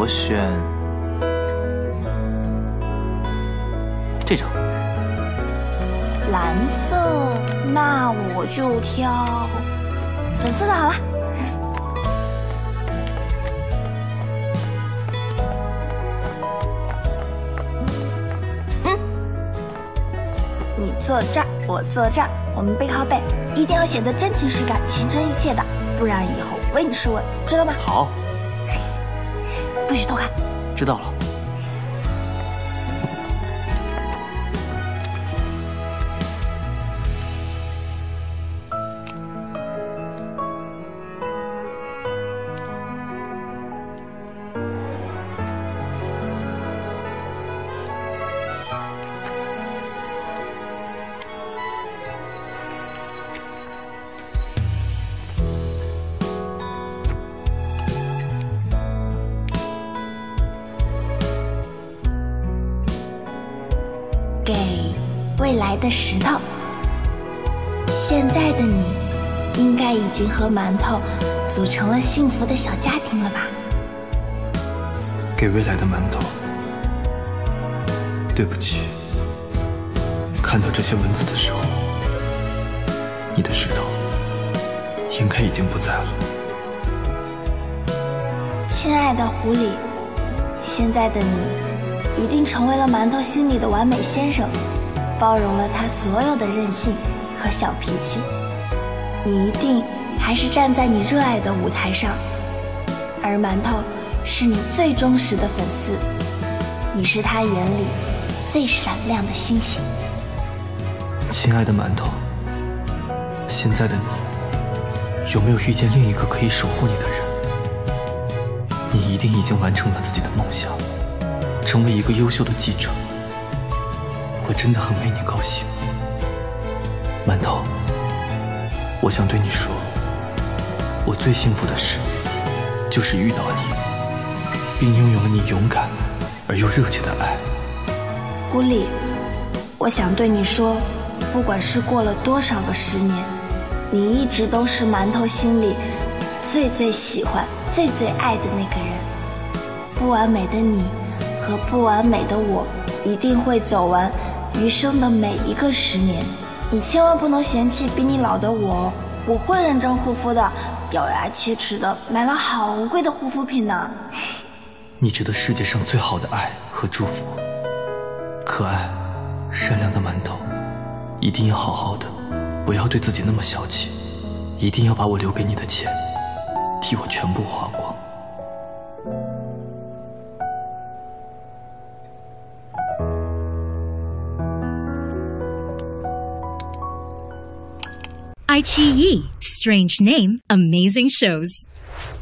我选这张。 蓝色，那我就挑粉色的好了。你坐这儿，我坐这儿，我们背靠背，一定要显得真情实感、情真意切的，不然以后唯你是问，知道吗？ 好。 不许偷看。 知道了。 给未来的石头，现在的你应该已经和馒头组成了幸福的小家庭了吧？ 给未来的馒头，对不起，看到这些文字的时候，你的石头应该已经不在了。 亲爱的狐狸，现在的你一定成为了馒头心里的完美先生，包容了他所有的任性和小脾气。你一定还是站在你热爱的舞台上，而馒头是你最忠实的粉丝，你是他眼里最闪亮的星星。 亲爱的馒头，现在的你有没有遇见另一个可以守护你的人？你一定已经完成了自己的梦想，成为一个优秀的记者，我真的很为你高兴。馒头，我想对你说，我最幸福的事就是遇到你，并拥有了你勇敢而又热切的爱。 狐狸，我想对你说，不管是过了多少个10年，你一直都是馒头心里最最喜欢、最最爱的那个人。不完美的你和不完美的我一定会走完余生的每一个10年。你千万不能嫌弃比你老的我，我会认真护肤的，咬牙切齿的买了好贵的护肤品呢。 你值得世界上最好的爱和祝福。可爱善良的馒头，一定要好好的，不要对自己那么小气，一定要把我留给你的钱替我全部花光。 iQIYI, strange name, amazing shows.